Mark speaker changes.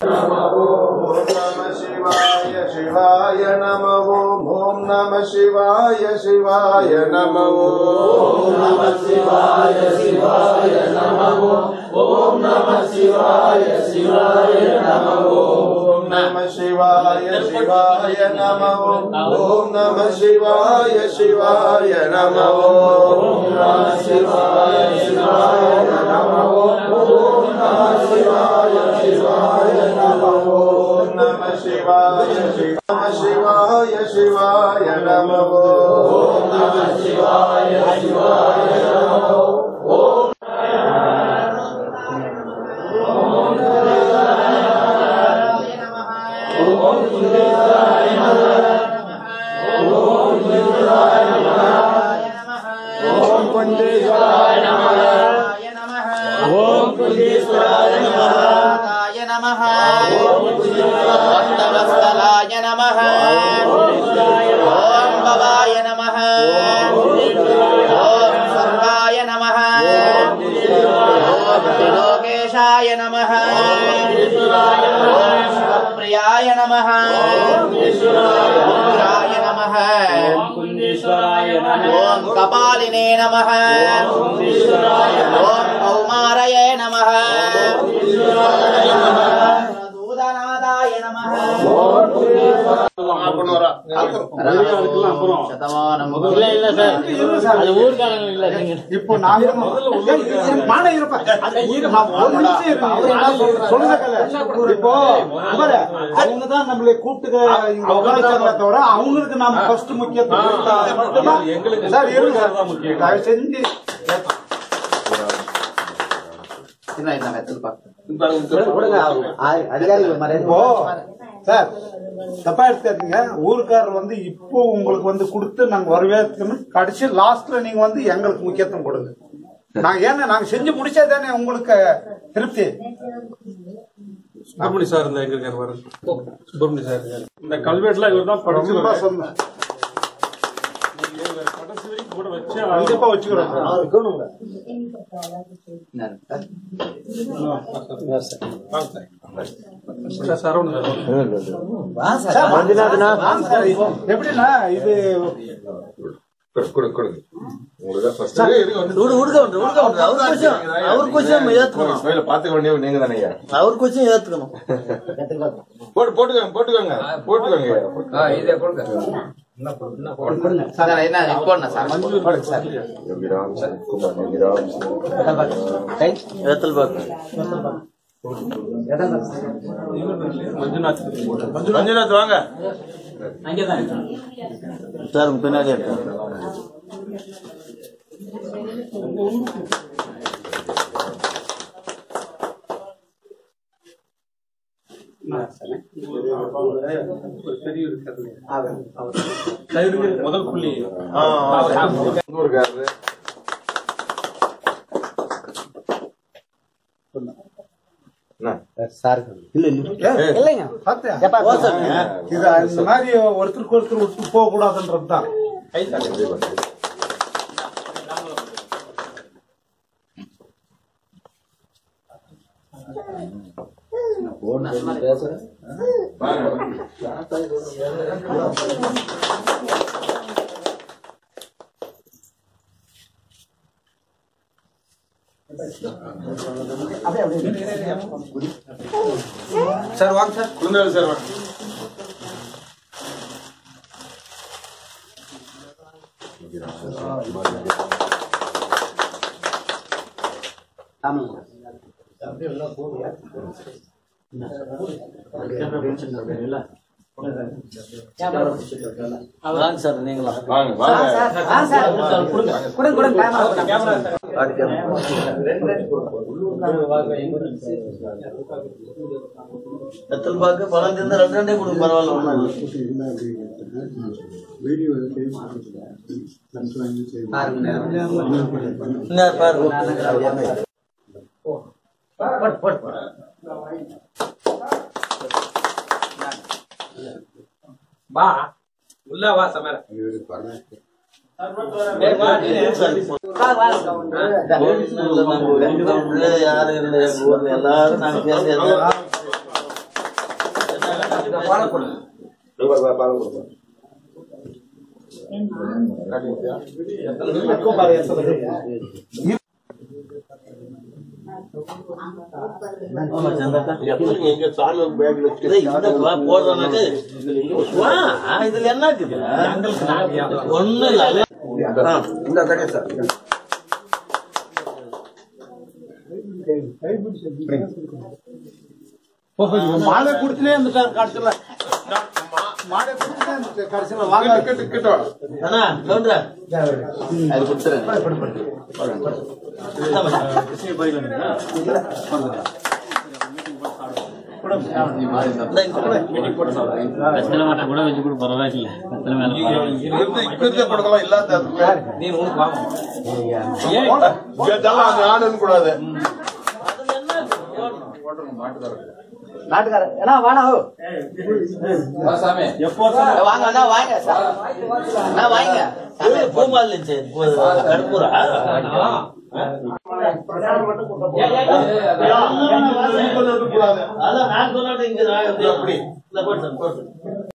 Speaker 1: शिवाय शिवाय नमः ओम नमः शिवाय शिवाय नमः ओम नमः शिवाय शिवाय नमः ओम नमः शिवाय शिवाय नमः ओम नमः शिवाय शिवाय नमः ओम नमः शिवाय शिवाय नमः ओम नमः शिवाय शिवाय नमः ओम नमः शिवाय शिवाय नमः ओम नमः शिवाय शिवाय शिवाय नमः ओम नमः शिवाय शिवाय नमः ओम
Speaker 2: भक्तवत्सलाय नमः ओम भवाय नमः ओम सर्वाय नमः ओम त्रिलोकेशाय नमः ओम शिवप्रियाय नमः रुद्राय नमः ओम कपालिने नमः ओम कौमारये नमः दूतनादाय नमः
Speaker 3: இப்போ நாங்க அவங்கதான் நம்மளை கூப்பிட்டு தவிர அவங்களுக்கு நாம ஃபர்ஸ்ட் முக்கியத்துவம் சார் செஞ்சு சார் தப்பா எடுத்துக்காதீங்க. ஊருக்காரர் வந்து இப்போ உங்களுக்கு வந்து கொடுத்து நாங்க வரவேற்கணும். கடைசி லாஸ்ட்ல நீங்க வந்து எங்களுக்கு முக்கியத்துவம் கொடுங்க. நாங்க செஞ்சு முடிச்சா தானே உங்களுக்கு திருப்தி.
Speaker 4: சுப்பிரமணிய சார் இருந்தா எங்க இருக்காரு? சுப்பிரமணிய சார் இருக்காரு. இந்த கல்வெட்டுல இவர் தான் படிச்சு கடைசி வரைக்கும் கூட வச்சு கண்டிப்பா வச்சுக்கிறோம். எப்படின்னா இது
Speaker 1: மஞ்சுநாத் வாங்க
Speaker 2: சார் பின்னாடி
Speaker 4: முதல் புள்ளி
Speaker 3: இந்த மாதிரி ஒருத்தருக்கு ஒருத்தர் விட்டு போக கூடாதுன்றதுதான்.
Speaker 1: சார் வாங்க சார் குழந்தை சார் வாங்க.
Speaker 2: வாங்க சார் நீங்களா எத்தல் பாக்கு பழம் தின்னு ரெண்டே கொடுங்க பரவாயில்ல ஒண்ணும்
Speaker 4: வா உள்ள வா சமர
Speaker 2: யாரு எல்லாரும் நாங்க இதுல என்ன இருக்குது ஒண்ணு இல்ல
Speaker 3: மாலை கொடுத்துனே இருந்துட்டாரு கடைசியில. மாலை கொடுத்துனே இருந்துட்டு கடைசியில வாங்க
Speaker 2: அது கொடுத்துறேன்.
Speaker 5: கூட வச்சு கூட பரவாயில்ல.
Speaker 1: கூடாது
Speaker 2: நாட்டுக்கார ஏன்னா வாங்க வாங்க வாங்க பூமால் கருப்பூரா அதான் நான் சொன்னாட்டு இங்க